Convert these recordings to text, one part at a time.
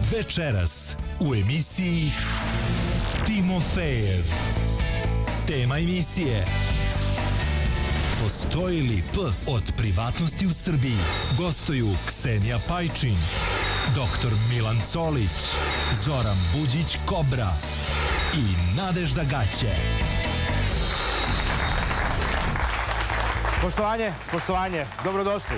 Večeras u emisiji Timofejev. Tema emisije: postoji li P od privatnosti u Srbiji? Gostuju Ksenija Pajčin, dr. Milan Colić, Zoran Buđić-Kobra i Nadežda Gaće. Poštovanje, dobrodošli.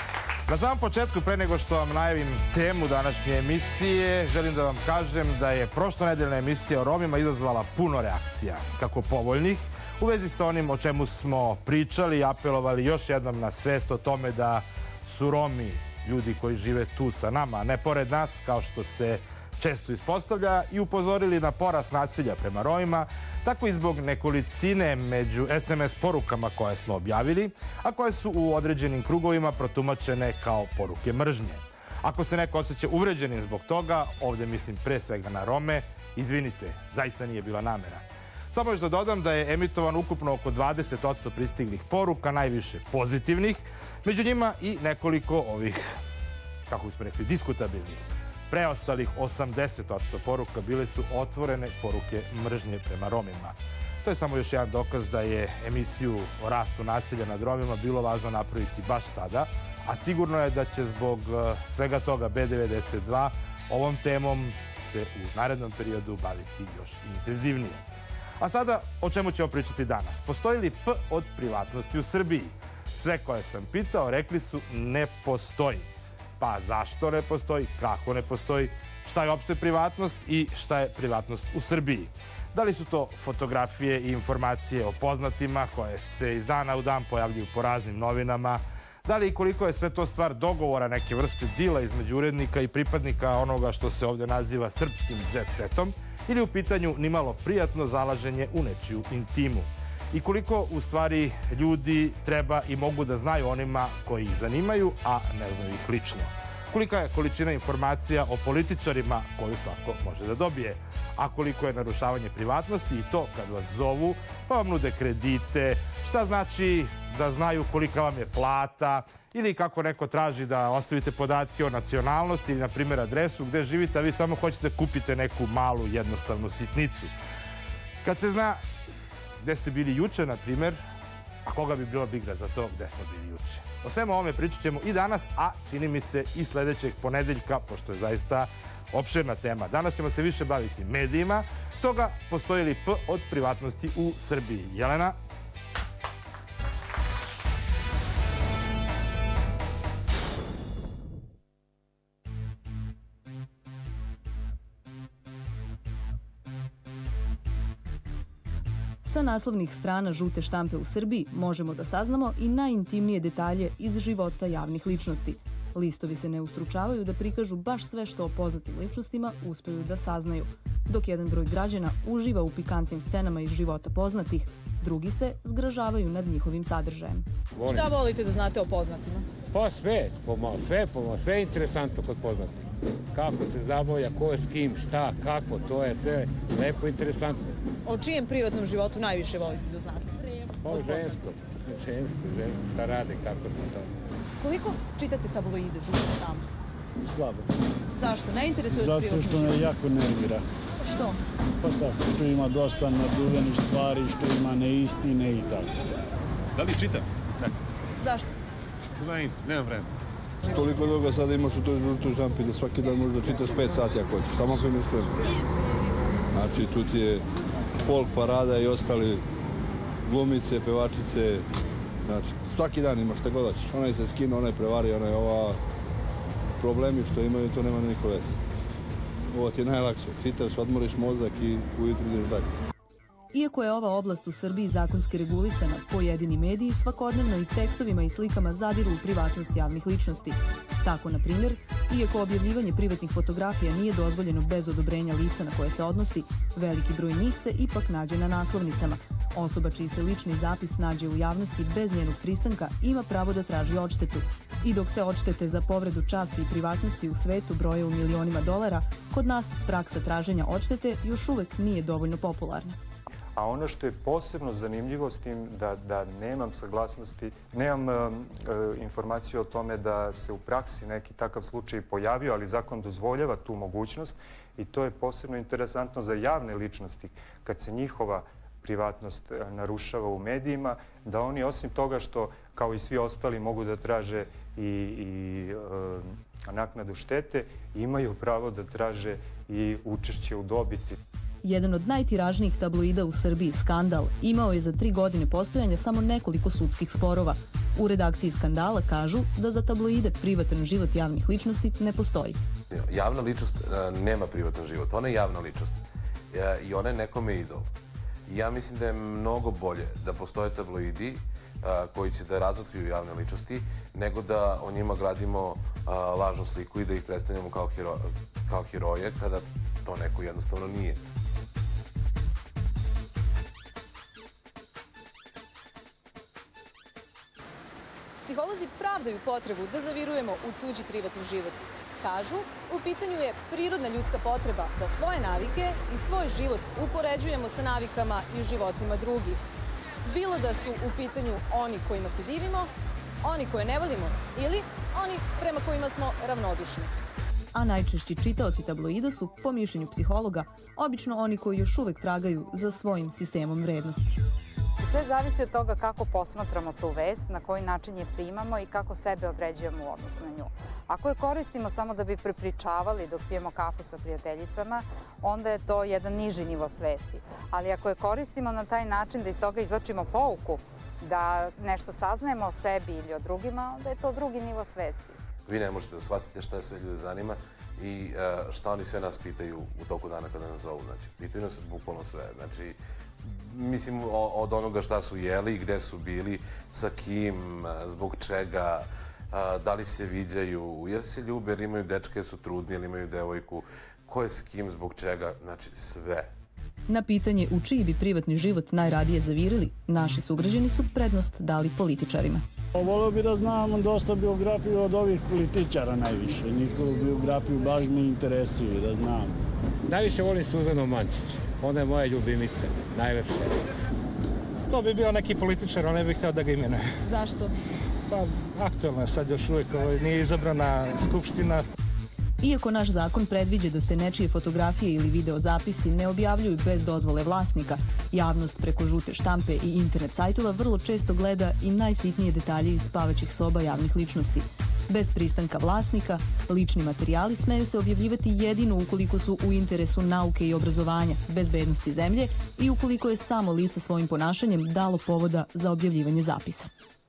Na samom početku, pre nego što vam najavim temu današnje emisije, želim da vam kažem da je prošlonedeljna emisija o Romima izazvala puno reakcija, kako povoljnih, u vezi sa onim o čemu smo pričali i apelovali još jednom na svest o tome da su Romi ljudi koji žive tu sa nama, a ne pored nas, kao što se često ispostavlja, i upozorili na porast nasilja prema Romima, tako i zbog nekolicine među SMS porukama koje smo objavili, a koje su u određenim krugovima protumačene kao poruke mržnje. Ako se neko osjeća uvređenim zbog toga, ovdje mislim pre svega na Rome, izvinite, zaista nije bila namera. Samo još da dodam da je emitovan ukupno oko 20% pristiglih poruka, najviše pozitivnih, među njima i nekoliko ovih, kako bismo rekli, diskutabilnih. Preostalih 80% poruka bile su otvorene poruke mržnje prema Romima. To je samo još jedan dokaz da je emisiju o rastu nasilja nad Romima bilo važno napraviti baš sada, a sigurno je da će zbog svega toga B92 ovom temom se u narednom periodu baviti još intenzivnije. A sada, o čemu ćemo pričati danas? Postoji li P od privatnosti u Srbiji? Sve koje sam pitao rekli su ne postoji. Pa zašto ne postoji, kako ne postoji, šta je uopšte privatnost i šta je privatnost u Srbiji? Da li su to fotografije i informacije o poznatima koje se iz dana u dan pojavljuju po raznim novinama? Da li i koliko je sve to stvar dogovora, neke vrste dila između urednika i pripadnika onoga što se ovdje naziva srpskim jet setom? Ili u pitanju nimalo prijatno zalaženje u nečiju intimu? I koliko u stvari ljudi treba i mogu da znaju onima koji ih zanimaju, a ne znaju ih lično? Kolika je količina informacija o političarima koju svako može da dobije? A koliko je narušavanje privatnosti i to kad vas zovu, pa vam nude kredite, šta znači da znaju kolika vam je plata, ili kako neko traži da ostavite podatke o nacionalnosti ili, na primjer, adresu gde živite, a vi samo hoćete kupite neku malu jednostavnu sitnicu. Kad se zna gde ste bili juče, na primjer, a koga bi bilo briga za to gde smo bili juče? O svemu ovome pričat ćemo i danas, a čini mi se i sledećeg ponedeljka, pošto je zaista opširna tema. Danas ćemo se više baviti medijima, stoga postoji li P od privatnosti u Srbiji? Jelena? Sa naslovnih strana žute štampe u Srbiji možemo da saznamo i najintimnije detalje iz života javnih ličnosti. Listovi se ne ustručavaju da prikažu baš sve što o poznatim ličnostima uspeju da saznaju. Dok jedan broj građana uživa u pikantnim scenama iz života poznatih, drugi se zgražavaju nad njihovim sadržajem. Šta volite da znate o poznatima? Pa sve, sve je interesantno kod poznatih. Kako se zabavlja, ko je s kim, šta, kako, to je sve lepo interesantno. O čijem privatnom životu najviše volite da znate? Pa žensko, šta rade, kako se to. Koliko čitate tabloide, žute štampe? Slabo. Zašto? Ne interesuje s privatnom Zato što me jako nervira. Što? Pa tako, što ima dosta naduvenih stvari, što ima neistine i tako. Da li čitam? Da. Zašto? Nemam vremena. Toliko toga sada imaš u toj žutoj štampi da svaki dan možda čitaš 5 sati ako hoćeš, samo ako imaš vremena. Znači, tu ti je folk parada i ostali glumice, pevačice, znači, svaki dan imaš šta god hoćeš. Onaj se skine, onaj prevari, onaj ova problemi što imaju, to nema niko veze. Ovo ti je najlakše, čitaš, odmoriš mozak i ujutru ideš dalje. Iako je ova oblast u Srbiji zakonski regulisana, pojedini mediji svakodnevno i tekstovima i slikama zadiru u privatnost javnih ličnosti. Tako, na primjer, iako objavljivanje privatnih fotografija nije dozvoljeno bez odobrenja lica na koje se odnosi, veliki broj njih se ipak nađe na naslovnicama. Osoba čiji se lični zapis nađe u javnosti bez njenog pristanka ima pravo da traži odštetu. I dok se odštete za povredu časti i privatnosti u svetu broje u milionima dolara, kod nas praksa traženja odštete još uvek nije dovoljno popularna. A ono što je posebno zanimljivo s tim da nemam saglasnosti, nemam informaciju o tome da se u praksi neki takav slučaj pojavio, ali zakon dozvoljava tu mogućnost i to je posebno interesantno za javne ličnosti kad se njihova privatnost narušava u medijima, da oni osim toga što kao i svi ostali mogu da traže i naknadu štete, imaju pravo da traže i učešće u dobiti. Jedan od najtiražnijih tabloida u Srbiji, Skandal, imao je za 3 godine postojanja samo nekoliko sudskih sporova. U redakciji Skandala kažu da za tabloide privatan život javnih ličnosti ne postoji. Javna ličnost nema privatan život, ona je javna ličnost i ona je nekome idol. Ja mislim da je mnogo bolje da postoje tabloidi koji će da razotkriju javne ličnosti, nego da o njima gradimo lažnu sliku i da ih predstavljamo kao heroje, kada to neko jednostavno nije. Psiholozi pravdaju potrebu da zavirujemo u tuđi privatni život. Kažu, u pitanju je prirodna ljudska potreba da svoje navike i svoj život upoređujemo sa navikama i životima drugih. Bilo da su u pitanju oni kojima se divimo, oni koje ne volimo ili oni prema kojima smo ravnodušni. A najčešći čitaoci tabloida su, po mišljenju psihologa, obično oni koji još uvek tragaju za svojim sistemom vrednosti. Sve zavisi od toga kako posmatramo tu vest, na koji način je primamo i kako sebe određujemo u odnosu na nju. Ako je koristimo samo da bi prepričavali dok pijemo kafu sa prijateljicama, onda je to jedan niži nivo svesti. Ali ako je koristimo na taj način da iz toga izvlačimo pouku, da nešto saznajemo o sebi ili o drugima, onda je to drugi nivo svesti. Vi ne možete da shvatite šta sve ljude zanima i šta oni sve nas pitaju u toku dana kada nas zovu. Znači, pitaju nas bukvalno sve. Znači, mislim od onoga šta su jeli, gde su bili, sa kim, zbog čega, da li se viđaju, jer se ljube, jer imaju dečke, su trudni, ili imaju devojku, ko je s kim, zbog čega, znači sve. Na pitanje u čiji bi privatni život najradije zavirili, naši sugrađani su prednost dali političarima. Voleo bi da znam dosta biografiju od ovih političara najviše. Njihovu biografiju baš me interesuje da znam. Najviše volim Suzanu Mančić. Ona je moja ljubimica, najlepša. To bi bio neki političar, ali ne bih hteo da ga imenuje. Zašto? Pa, aktualno je sad još uvijek, nije izabrana skupština. Iako naš zakon predviđa da se nečije fotografije ili videozapisi ne objavljuju bez dozvole vlasnika, javnost preko žute štampe i internet sajtova vrlo često gleda i najsitnije detalje iz spavaćih soba javnih ličnosti. Bez pristanka vlasnika, lični materijali smeju se objavljivati jedino ukoliko su u interesu nauke i obrazovanja, bezbednosti zemlje i ukoliko je samo lice svojim ponašanjem dalo povoda za objavljivanje zapisa.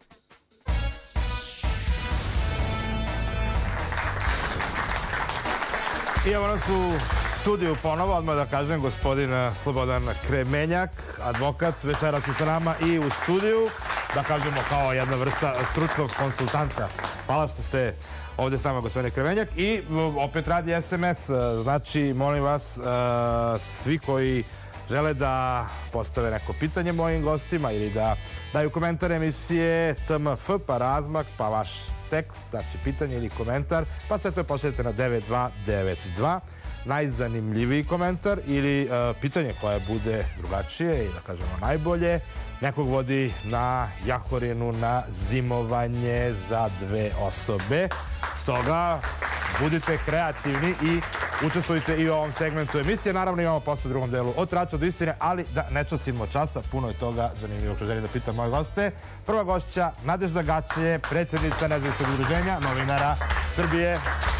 I evo nas u studiju ponovo, odmah da kažem, gospodin Slobodan Kremenjak, advokat, večeras je sa nama i u studiju, da kažemo kao jedna vrsta stručnog konsultanta. Hvala što ste ovdje s nama, gospodine Kremenjak. I opet radi SMS, znači, molim vas, svi koji žele da postave neko pitanje mojim gostima ili da daju komentar emisije TMF, pa razmak, pa vaš tekst, znači pitanje ili komentar, pa sve to pošaljete na 9292. Najzanimljiviji komentar ili pitanje koje bude drugačije i da kažemo najbolje, nekog vodi na Jahorinu na zimovanje za 2 osobe. Stoga budite kreativni i učestvujte i u ovom segmentu emisije. Naravno imamo posle u drugom delu od Trača do istine, ali da ne časimo časa, puno je toga zanimljivog što želim da pitam moje goste. Prva gošća, Nadežda Gaće, predsjednica Nezavisnog udruženja novinara Srbije.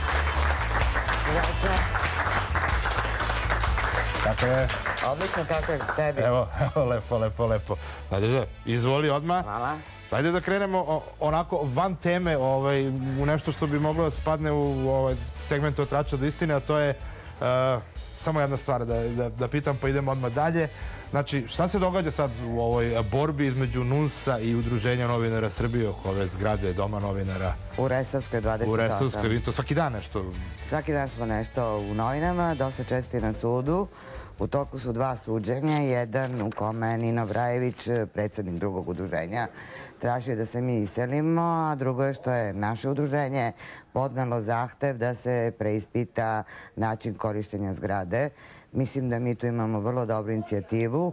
Kako je? Odlično, kako je tebi? Evo, lepo. Nadežda, izvoli odmah. Hvala. Ajde da krenemo onako van teme u nešto što bi moglo da spadne u segmentu od Trača do istine, a to je samo jedna stvar da pitam, pa idemo odmah dalje. Znači, šta se događa sad u ovoj borbi između NUNS-a i Udruženja novinara Srbije oko ove zgrade Doma novinara? U Resavskoj 28. U Resavskoj, vi to svaki dan nešto? Svaki dan smo nešto u novinama, dosta često i na sudu. U toku su 2 suđenja, jedan u kome Nino Vrajević, predsjednik drugog udruženja, tražio da se mi iselimo, a drugo je što je naše udruženje podnelo zahtev da se preispita način korištenja zgrade. Mislim da mi tu imamo vrlo dobru inicijativu.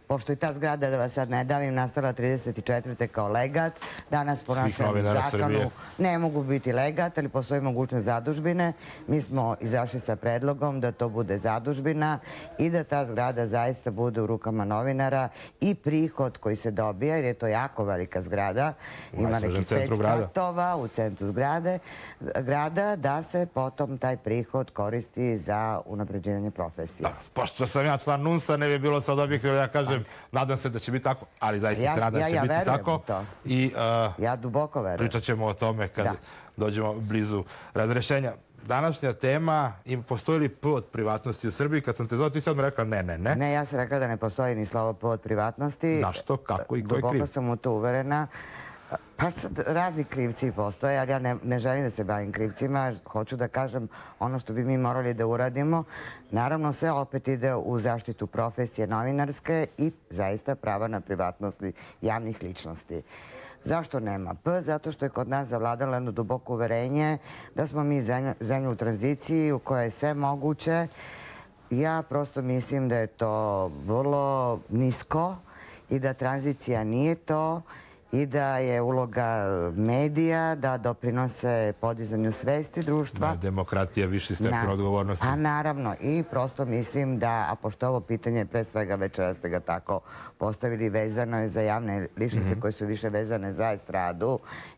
pošto je ta zgrada, da vas sad ne davim, nastala 34. kao legat, danas po našem zakonu ne mogu biti legat, ali postoji mogućnost zadužbine. Mi smo izašli sa predlogom da to bude zadužbina i da ta zgrada zaista bude u rukama novinara i prihod koji se dobija, jer je to jako velika zgrada, ima nekih 5 spratova u centru grada, da se potom taj prihod koristi za unapređivanje profesije. Pošto sam ja član NUNS-a, ne bi bilo sad objektivno, ja kažem, nadam se da će biti tako, ali zaista se nadam da će biti tako. Ja duboko verujem. Pričat ćemo o tome kad dođemo blizu razrešenja. Današnja tema, postoji li P od privatnosti u Srbiji? Kad sam te zvao, ti si odmah rekla ne. Ne, ja sam rekla da ne postoji ni slovo P od privatnosti. Zašto? Kako i ko je kriv? Duboko sam u to uverena. Pa sad razni krivci postoje, ali ja ne želim da se bavim krivcima. Hoću da kažem ono što bi mi morali da uradimo. Naravno, sve opet ide u zaštitu profesije novinarske i zaista prava na privatnosti javnih ličnosti. Zašto nema P? Zato što je kod nas zavladalo jedno duboko uverenje da smo mi zemlja u tranziciji u kojoj je sve moguće. Ja prosto mislim da je to vrlo nisko i da tranzicija nije to i da je uloga medija da doprinose podizanju svesti društva. Demokratija, viši stepen odgovornosti. A naravno, i prosto mislim da, a pošto ovo pitanje pre svega večera ste ga tako postavili, vezano je za javne ličnosti koje su više vezane za estradu.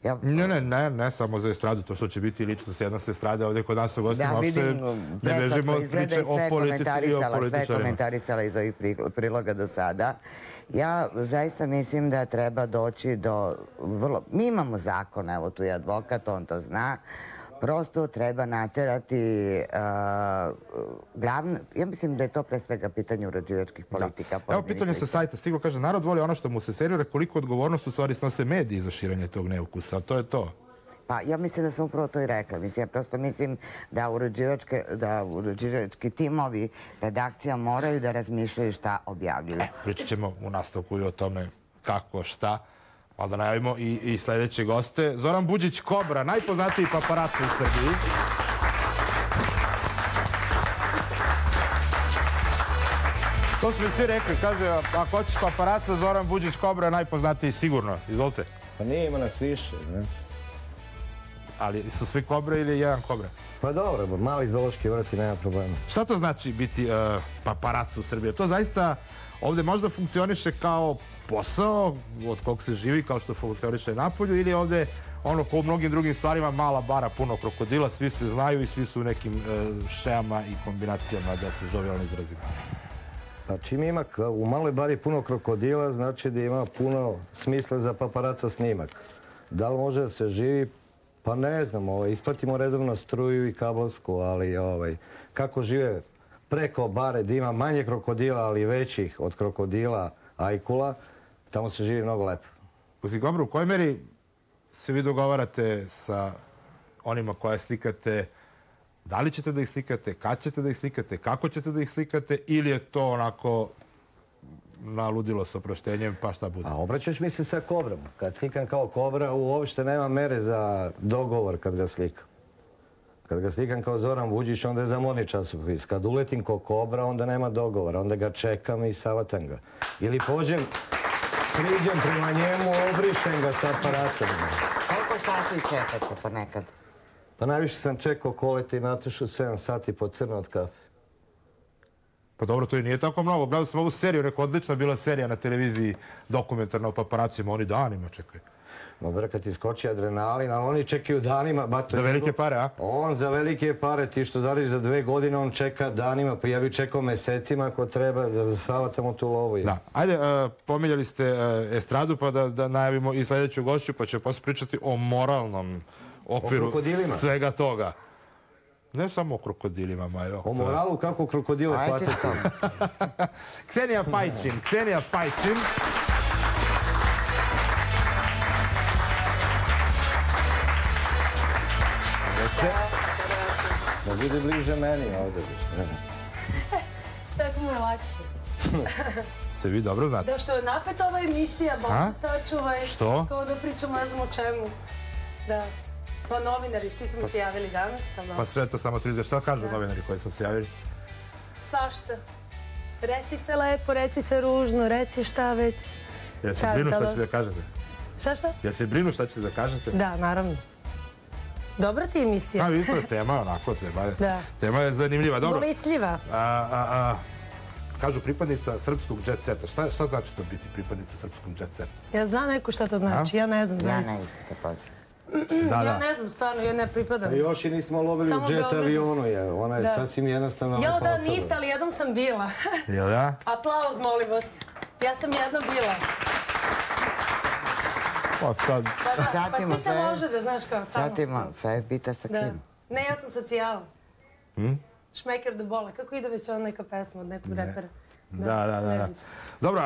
Ne samo za estradu, to što će biti ličnost jedna se estrade ovdje kod nas u gostima. Da, vidim, ne bežimo od priče o politici i o političarima. Sve komentarisala iz ovih priloga do sada. Ja zaista mislim da treba doći do vrlo... Mi imamo zakon, evo tu je advokat, on to zna. Prosto treba naterati glavno... Ja mislim da je to pre svega pitanje uređivačkih politika. Evo pitanje sa sajta stiglo, kaže, narod voli ono što mu se servira, koliko odgovornost u stvari snose mediji za širenje tog neukusa, to je to. Pa ja mislim da sam upravo to i rekla. Ja prosto mislim da uređivački timovi redakcija moraju da razmišljaju šta objavljuju. Pričat ćemo u nastavku i o tome kako, šta. Ali da najavimo i sljedeće goste. Zoran Buđić Kobra, najpoznatiji paparac u Srbiji. To su mi svi rekli. Kaže, ako hoćeš paparaca, Zoran Buđić Kobra, najpoznatiji sigurno. Izvolite. Pa nije, ima nas više, ne? Ali su svi kobre ili je jedan kobra? Pa dobro, mali zoološki vrt i nema problema. Šta to znači biti paparac u Srbiji? To zaista ovdje možda funkcioniše kao posao od kog se živi, kao što funkcioniše napolju, ili ovdje ono ko u mnogim drugim stvarima mala bara, puno krokodila, svi se znaju i svi su u nekim šeama i kombinacijama, da se žovijalno izrazimo. Pa čim ima u maloj bari puno krokodila, znači da ima puno smisla za paparaca snimak. Da li može da se živi? Pa ne znam, isplatimo redovno struju i kablovsku, ali kako žive preko bare da ima manje krokodila, ali većih od krokodila ajkula, tamo se živi mnogo lepo. Uzi Kobra, u kojoj meri se vi dogovarate sa onima koje slikate? Da li ćete da ih slikate, kad ćete da ih slikate, kako ćete da ih slikate, ili je to onako na ludilo s oproštenjem, pa šta bude? A obraćaš mi se sa Kobrom. Kad slikam kao Kobra, uopšte nema mere za dogovor kad ga slikam. Kad ga slikam kao Zoran Buđić, onda je zamorni časopis. Kad uletim kao Kobra, onda nema dogovora. Onda ga čekam i savatam ga. Ili priđem prema njemu, obrišem ga sa aparatom. Koliko sati čekate ponekad? Pa najviše sam čekao Koleta i Natašu 7 sati po crno od kafe. Pa dobro, to i nije tako mnogo. Gledao sam ovu seriju, neko odlična bila serija na televiziji dokumentarna o paparacima, oni danima čekaju. Dobro, kad ti skoči adrenalin, ali oni čekaju danima. Za velike pare, a? On za velike pare, ti što zariš za 2 godine, on čeka danima, pa ja bih čekao mesecima ako treba da zasavatamo tu lovu. Da, ajde, pominjali ste estradu, pa da najavimo i sljedeću gošću, pa ćemo posle pričati o moralnom okviru svega toga. Ne samo o krokodilima, Majo. O moralu kako krokodile hvatiti. Ksenija Pajčin. Da bude bliže meni ovdje. Tako mu je lakše. Se vi dobro znate. Da što je napeta ova emisija, Boga sačuvaj. Što? Kao da pričamo ne znam o čemu. Da. Pa novinari, svi smo se javili danas. Pa sve to samo 30. Šta kažu novinari koji su se javili? Svašta. Reci sve lepo, reci sve ružno, reci šta već. Jel se brinu šta ćete da kažete? Šta? Jel se brinu šta ćete da kažete? Da, naravno. Dobra ti emisija. A vidite, tema je onako, tema je zanimljiva. Bolesljiva. Kažu pripadnica srpskog jet seta. Šta znači to biti pripadnica srpskog jet seta? Ja znam neko šta to znači, ja ne znam. Ja ne znam također. Ja ne znam, stvarno, ja ne pripadam. Još i nismo lovili u jet avionu, ona je sasvim jednostavno... Jel da niste, ali jednom sam bila. Jel da? Aplauz, molim vas. Ja sam jednom bila. Pa svi se lože da znaš kao stalno. Satimo, Fe pita sa kim? Ne, ja sam socijala. Šmeker do bola. Kako ide već ona neka pesma od nekog repera? Da. Dobro,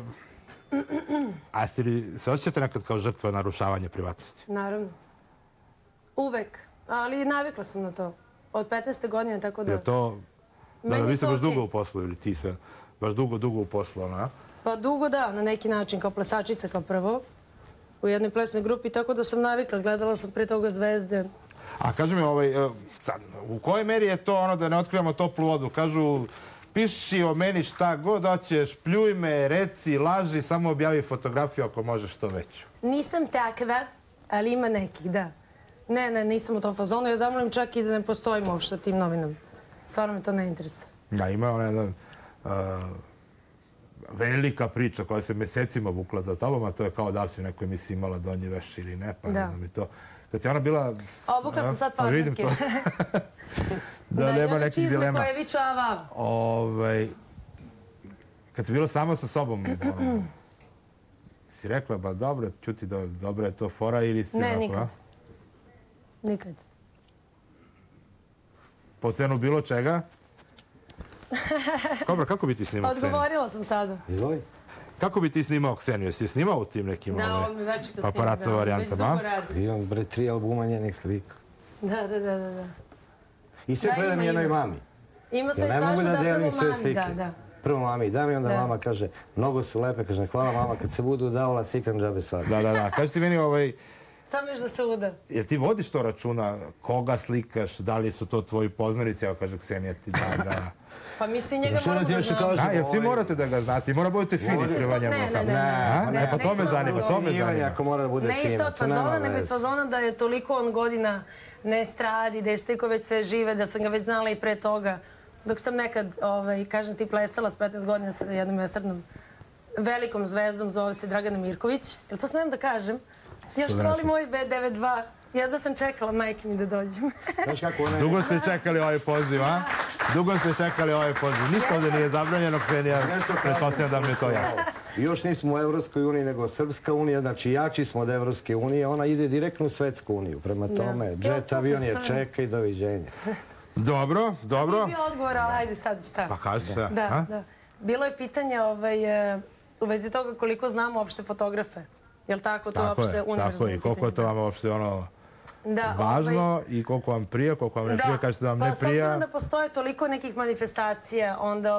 a ste li se osjećate nekad kao žrtva narušavanja privatnosti? Naravno. Uvek. Ali navikla sam na to. Od 15. godine, tako da... Je to... Vi ste baš dugo u poslu ili ti sve? Baš dugo u poslu, ono, a? Pa dugo da, na neki način, kao plesačica kao prvo. U jednoj plesnoj grupi, tako da sam navikla. Gledala sam pre toga Zvezde. A kaži mi, u kojoj meri je to ono da ne otkrivamo toplu vodu? Kažu, piši o meni šta god hoćeš, pljuj me, reci, laži, samo objavi fotografiju ako možeš što veću. Nisam takva, ali ima nekih, da. Ne, nisam u tom fazonu. Ja zamolim čak i da ne postojim uopšte tim novinama. Stvarno me to ne interesuje. Da, ima ona jedna velika priča koja se mesecima vukla za tobom, a to je kao da li si u nekoj emisiji imala donji veš ili ne, pa ne znam i to. Kad je ona bila... Obukla sam sad farmerke. Da nema nekih dilema. Koje viču avav. Kad si bila sama sa sobom, si rekla, ba dobro, čuti, dobro je to fora ili si... Ne, nikad. Nikad. Po cenu bilo čega? Kobra, kako bi ti snimao Kseniju? Odgovorila sam sada. Kako bi ti snimao Kseniju? Jesi je snimao u tim nekim paparazzo varijantama? Imam 3 albuma njenih slika. Da. I sve predam jednoj mami. Ima sve svašta da prvo mami, da. Prvo mami dam i onda mama kaže, mnogo su lepe, kaže, hvala mama, kad se budu davala sikam džabe svaki. Da. Kaži ti meni, Samo još da se uda. Jer ti vodiš to računa, koga slikaš, da li su to tvoji poznanici, evo kaže Ksenija ti da... Pa mi svi njega moramo da znamo. Jer svi morate da ga znate i mora budete fini skrivanjem. Ne, pa to me zanima, Ako mora da bude fino. Ne iz tog fazona, nego iz fazona da je toliko on godina ne stradi, da je sliko već sve žive, da sam ga već znala i pre toga. Dok sam nekad, kažem ti, plesala s 15 godina sa jednom estradnom velikom zvezdom, zove se Dragana Mirković. Jel to smijem da kažem? Ja što volim moj B92. Jedva sam čekala majke mi da dođem. Dugo ste čekali ovaj poziv, a? Dugo ste čekali ovaj poziv. Ništa ovdje nije zabranjeno, Ksenija. Pretpostavljam da mi je to jasno. Još nismo u Evropskoj uniji, nego Srpska unija. Znači, jači smo od Evropske unije. Ona ide direktno u Svetsku uniju. Prema tome, jet avion je čeka i doviđenja. Dobro. Nije bio odgovor, ali ajde sad šta. Pa kaži se. Da. Bilo je pitanje u vezi toga koliko znamo uopšte fotografe. Je li tako? To je uopšte univerzalno pitanje. Tako je. Koliko je to vam uopšte važno i koliko vam prija, koliko vam ne prija, kažete da vam ne prija. Pa s obzirom da postoje toliko nekih manifestacija, onda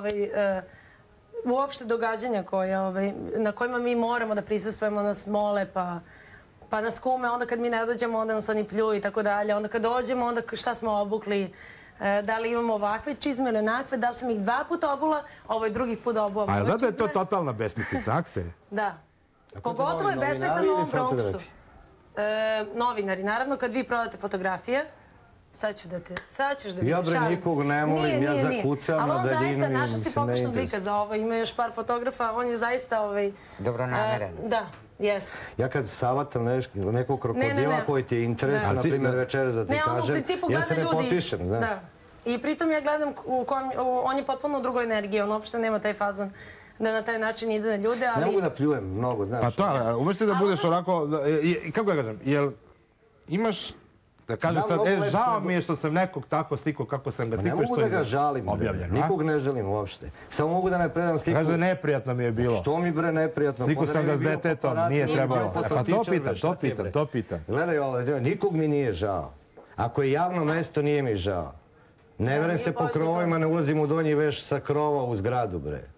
uopšte događanja na kojima mi moramo da prisustvujemo, nas mole, pa nas kume, onda kad mi ne dođemo, onda nas oni pljuju i tako dalje. Onda kad dođemo, onda šta smo obukli, da li imamo ovakve čizme ili onakve, da li sam ih 2 puta obula, ovo je drugi put obuvam ove čizme. A znate je to totalna besmislica, Akse? Da. Pogotovo je besmislica u ovom Bronxu. Novinari, naravno, kad vi prodate fotografije, sad ćeš da vidiš. Ja bre nikog ne molim, ja zakucam na daljinu. Ali on zaista, našao si pogrešnog lika za ovo, ima još par fotografa, on je zaista... Dobronameren. Da, jeste. Ja kad savatam nekog krokodila koji ti je interesan, na primjer večeras da ti kažem, ja se ne potpišem, znaš. I pritom ja gledam, on je potpuno u drugoj energiji, on uopšte nema taj fazon da na taj način ide na ljude, ali... Ne mogu da pljujem mnogo, znaš. Pa to, umešti da budeš onako, kako ja kažem, jel imaš, da kažem sad, žao mi je što sam nekog tako slikao kako sam ga slikao. Ne mogu da ga žalim, nikog ne želim uopšte. Samo mogu da ne predam sliku... Kaže, neprijatno mi je bilo. Što mi bre neprijatno? Slikao sam ga s detetom, nije trebalo. Pa to pitam. Gledaj ovo, nikog mi nije žao. Ako je javno mesto, nije mi žao. Ne verem se po krovovima, ne ulazim u donji veš sa krova u zgradu, bre.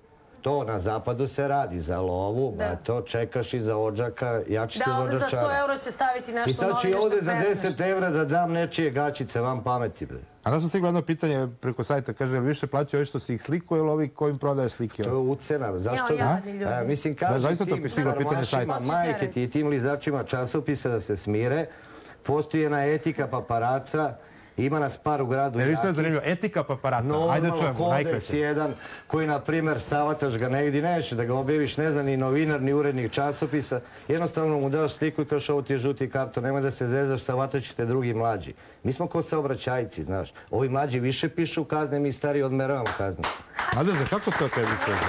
to na zapadu se radi za lovu, a to čekaš i za odžaka, jači se Da, ovde za 100 euro će staviti nešto novine što I sad ću ovde pesmeš. za 10 evra da dam nečije gačice, vam pameti. A da sam stigla jedno pitanje preko sajta, kaže, ili više plaćaju ovi što si ih slikao ili ovi kojim prodaje slike? To je ucena, zašto? Mislim, kaži tim sarmašima, majke ti i tim lizačima časopisa da se smire, postoji jedna etika paparaca, ima nas par u gradu. Ne, vi ste zanimljivo, etika paparaca, ajde čujemo, najkraće. Kodeks jedan koji, na primjer, savataš ga negdje, neće da ga objaviš, ne zna ni novinar, ni urednik časopisa, jednostavno mu daš sliku i kažeš ovo ti je žuti karton, nemoj da se zezaš, savatat ćete drugi mlađi. Mi smo kao saobraćajci, znaš, ovi mlađi više pišu kazne, mi stari odmeravamo kazne. Nadezda, kako to tebi čeže?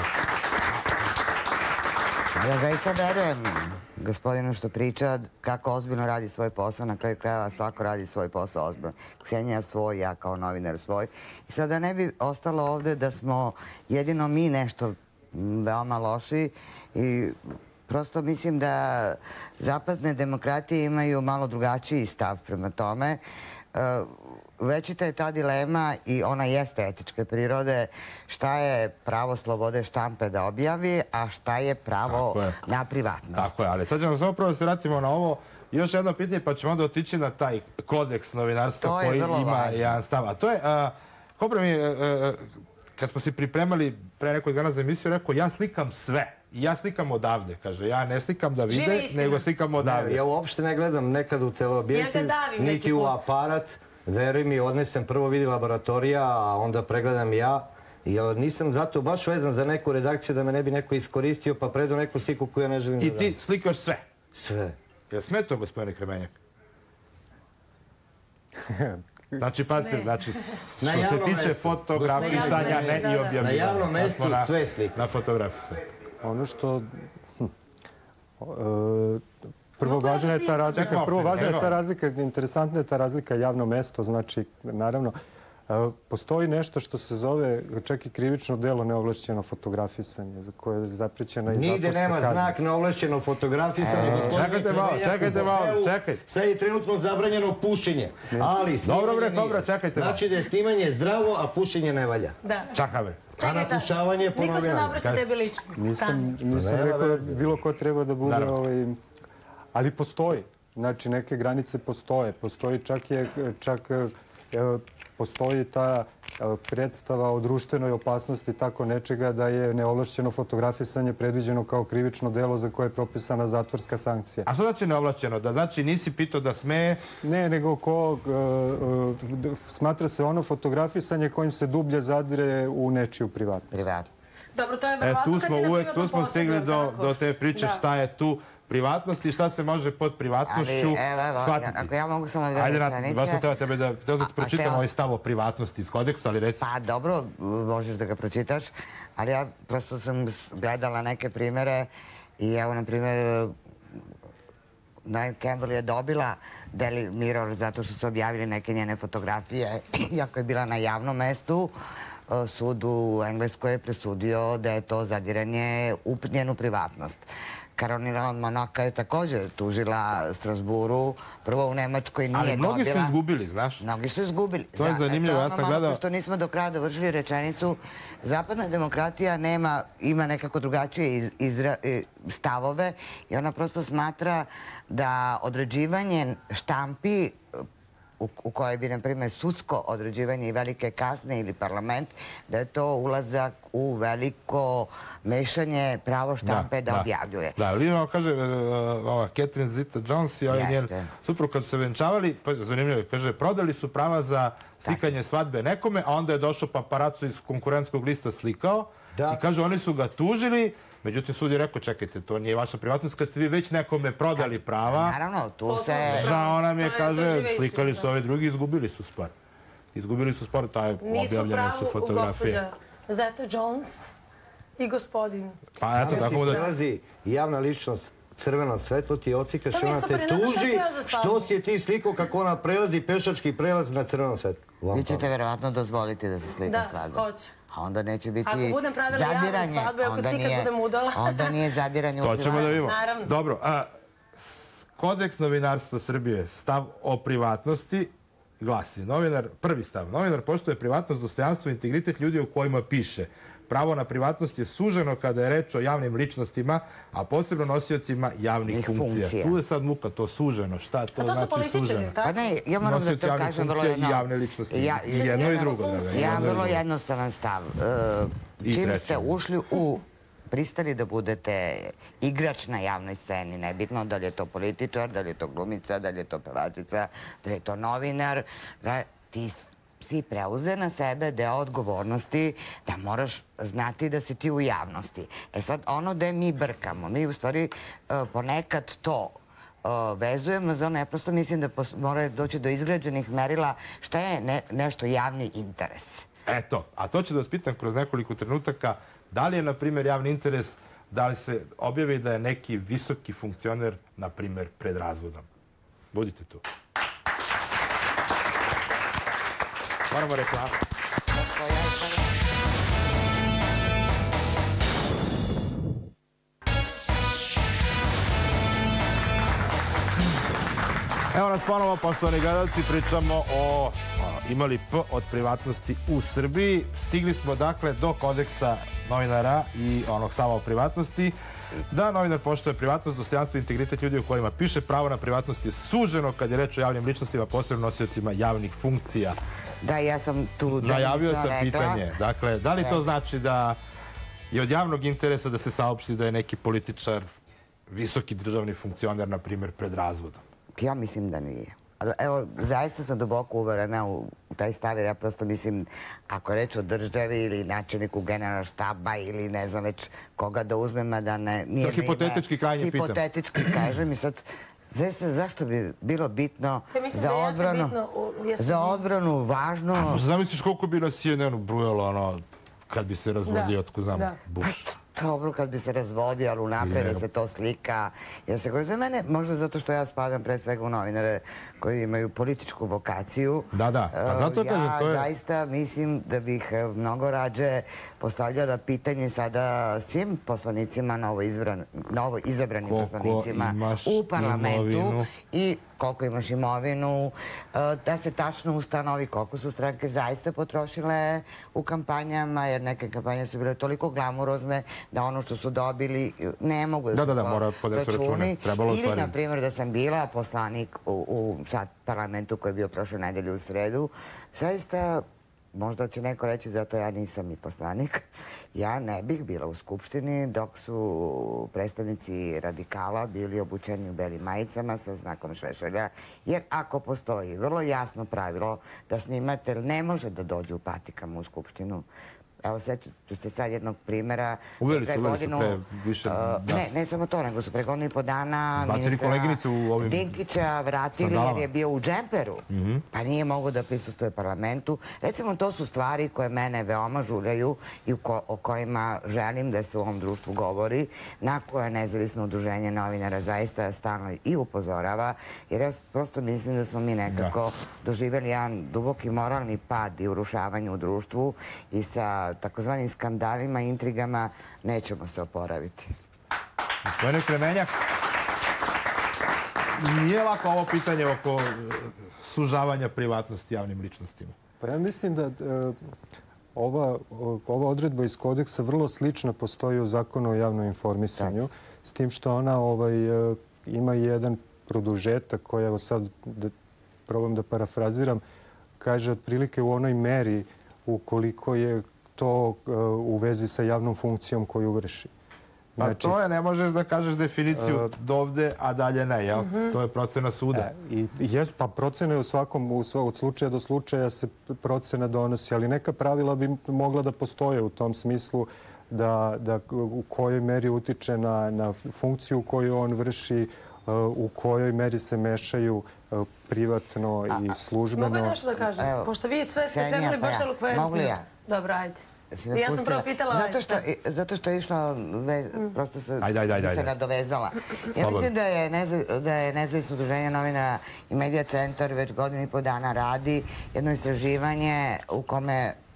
Ja zaista verujem gospodinu što priča kako ozbiljno radi svoj posao, na kraju krajeva svako radi svoj posao ozbiljno. Ksenija svoj, ja kao novinar svoj. I sada ne bi ostalo ovde da smo jedino mi nešto veoma loši i prosto mislim da zapadne demokratije imaju malo drugačiji stav prema tome. Večita je ta dilema i ona jeste etičke prirode, šta je pravo slobode štampe da objavi, a šta je pravo na privatnost. Tako je, ali sad ćemo samo prvo da se vratimo na ovo. Još jedno pitanje, pa ćemo onda otići na taj kodeks novinarstva koji ima jedan stav. A to je, Kobra mi je, kad smo se pripremali pre nekog dana za emisiju, rekao, ja slikam sve. I ja slikam odavde, kaže. Ja ne slikam da vide, nego slikam odavde. Ja uopšte ne gledam nekad u teleobjektiv, niti u aparat. Veruj mi, odnesem prvo vidi laboratorija, a onda pregledam ja. Jer nisam zato baš vezan za neku redakciju da me ne bi neko iskoristio pa predao neku sliku koju ja ne želim da dam. I ti slikaš sve? Sve. Jel sme to, gospodine Kremenjak? Znači, pazite, znači, što se tiče fotografisanja, ne i objavljivanja. Na javnom mestu sve slike. Na fotografisanje. Ono što... Prvo važna je ta razlika, interesantna je ta razlika javno mesto, znači, naravno, postoji nešto što se zove čak i krivično delo neovlašćeno fotografisanje, za koje je zaprećena i zatvorska kazna. Nigde nema znak neovlašćeno fotografisanje. Čekajte malo, čekajte. Sad je trenutno zabranjeno pušenje, ali snimanje nije. Znači da je snimanje zdravo, a pušenje ne valja. Čakaj bre. A napušavanje je ponovljeno. Niko se ne obraća tebi lično. Nisam rekao da bilo ko treba da bude... Ali postoji. Znači, neke granice postoje. Postoji ta predstava o društvenoj opasnosti tako nečega da je neovlašćeno fotografisanje predviđeno kao krivično delo za koje je propisana zatvorska sankcija. A što znači neovlašćeno? Da znači nisi pitao da sme? Ne, nego smatra se ono fotografisanje kojim se dublje zadire u nečiju privatnost. Dobro, to je verovatno kad si na privatnom poslu. Tu smo stigli do te priče šta je tu privatnost i šta se može pod privatnošću shvatiti. Ako ja mogu samo dve rečenice... Ajde, baš sam teba tebe da pročitam ovaj stav o privatnosti iz kodeksa, ali reci... Pa dobro, možeš da ga pročitaš, ali ja prosto sam gledala neke primere i evo, na primjer, Campbell je dobila Daily Mirror zato što su objavili neke njene fotografije, iako je bila na javnom mestu. Sud u Engleskoj je presudio da je to zadiranje u njenu privatnost. Karolina Monaka je također tužila Strasburu, prvo u Nemačkoj nije dobila. Ali mnogi su izgubili, znaš? Mnogi su izgubili. To je zanimljivo, ja sam gledao... Što nismo do kraja dovršili rečenicu, zapadna demokratija ima nekako drugačije stavove i ona prosto smatra da određivanje štampi u kojoj bi, na primjer, sudsko određivanje i velike kazne ili parlament, da je to ulazak u veliko mešanje pravo štampe da objavljuje. Da, ali ono kaže Catherine Zeta-Jones i ovaj njen suprug kad su se venčavali, zanimljivo, kaže, prodali su prava za slikanje svadbe nekome, a onda je došao paparaco iz konkurentskog lista slikao i kaže, oni su ga tužili. Međutim, sud je rekao, čekajte, to nije vaša privatnost, kad ste vi već nekome prodali prava. Naravno, tu se... Žao nam je, kaže, slikali su ove drugi, izgubili su spor. Izgubili su spor, objavljene su fotografije. Nisu pravu u gospođa Zeta-Jones i gospodin. Pa eto, tako da... Prelazi javna ličnost crveno svetlo, ti ocikaš i ona te tuži što si je ti slikao kako ona prelazi pešački prelaz na crveno svetlo. Vi ćete verovatno dozvoliti da se slika svadba. Da, hoću. A onda neće biti zadiranje. Ako budem pravila javnu svadbu, ako si kad budem udala. Onda nije zadiranje u privatnost. To ćemo da vidimo. Dobro, kodeks novinarstva Srbije, stav o privatnosti, glasi, prvi stav, novinar poštuje privatnost, dostojanstvo i integritet ljudi o kojima piše. Pravo na privatnost je suženo kada je reč o javnim ličnostima, a posebno nosiocima javnih funkcija. Tu je sad muka, to suženo. Šta to znači suženo? Pa ne, ja moram da to kažem vrlo jedno. I javne ličnosti. I jedno i drugo. Ja vrlo jednostavan stav. Čim ste ušli pristali da budete igrač na javnoj sceni, nebitno da li je to političar, da li je to glumica, da li je to pevačica, da li je to novinar, da ti si preuze na sebe deo odgovornosti da moraš znati da si ti u javnosti. E sad, ono da mi brkamo, mi u stvari ponekad to vezujemo za ono, ja prosto mislim da mora doći do izgrađenih merila šta je nešto javni interes. Eto, a to ću da vas pitam kroz nekoliko trenutaka, da li je, na primjer, javni interes, da li se objavi da je neki visoki funkcioner, na primjer, pred razvodom. Budite tu. Moramo reklamu. Evo nas ponovo, poštovani gledalci, pričamo o imali P od privatnosti u Srbiji. Stigli smo, dakle, do kodeksa novinara i onog stava o privatnosti. Da novinar poštuje privatnost, dostojanstvo i integritet ljudi u kojima piše. Pravo na privatnost je suženo kad je reč o javnim ličnostima, posebno nosiocima javnih funkcija. Da, ja sam tu... Najavio sam pitanje. Dakle, da li to znači da je od javnog interesa da se saopšti da je neki političar, visoki državni funkcioner, na primjer, pred razvodom? Ja mislim da nije. Evo, zaista sam duboko uverena u taj stav, jer ja prosto mislim, ako je reč o državi ili načelniku generalnog štaba ili ne znam već koga da uzmem, a da ne... To hipotetički krajnje pitam. Hipotetički kažem i sad, zašto bi bilo bitno za odbranu važno... A možda zamisliš koliko bi na CNN-u brujalo kad bi se razvodio, otko znam, Bush. Dobro, kad bi se razvodio, ali unapred da se to slika. Za mene, možda zato što ja spadam pred svega u novinare koji imaju političku vokaciju. Da, a zato kažem, to je... Ja zaista mislim da bih mnogo rađe postavljala pitanje sada svim poslanicima, novo izabranim poslanicima u parlamentu i koliko imaš imovinu, da se tačno ustanovi koliko su stranke zaista potrošile u kampanjama, jer neke kampanje su bile toliko glamurozne da ono što su dobili ne mogu da se računi. Ili, na primjer, da sam bila poslanik u parlamentu koji je bio prošle nedelje u sredu. Zaista, možda će neko reći, zato ja nisam i poslanik. Ja ne bih bila u Skupštini dok su predstavnici radikala bili obučeni u belim majicama sa znakom Šešelja. Jer ako postoji vrlo jasno pravilo da snimatelj ne može da dođe u patikama u Skupštinu, evo, seću se sad jednog primjera. Uveli su pre više... Ne samo to, nego su pre godinu i po dana ministra Dinkića vratili jer je bio u džemperu, pa nije mogo da prisustuje parlamentu. Recimo, to su stvari koje mene veoma žuljaju i o kojima želim da se u ovom društvu govori, na koje nezavisno udruženje novinara zaista stalno i upozorava, jer ja prosto mislim da smo mi nekako doživjeli jedan duboki moralni pad i urušavanje u društvu i sa takozvanim skandalima i intrigama nećemo se oporaviti. Gospodine Kremenjak, nije lako ovo pitanje oko sužavanja privatnosti javnim ličnostima. Pa ja mislim da ova odredba iz kodeksa vrlo slična postoji u Zakonu o javnom informisanju, s tim što ona ima jedan produžetak koji, evo sad probam da parafraziram, kaže otprilike u onoj meri ukoliko je to u vezi sa javnom funkcijom koju vrši. Pa to je, ne možeš da kažeš definiciju dovde, a dalje ne, jel? To je procena suda. Pa procena je u svakom, od slučaja do slučaja se procena donosi, ali neka pravila bi mogla da postoje u tom smislu da u kojoj meri utiče na funkciju koju on vrši, u kojoj meri se mešaju privatno i službeno. Mogu nešto da kažem? Pošto vi sve ste krenuli baš elokventno. Mogu li ja? Dobro, ajde. Ja sam prvo pitala... Zato što je išla, prosto se nadovezala. Ja mislim da je Nezavisno udruženje novinara i Medija centar već godinu i po dana radi jedno istraživanje u kome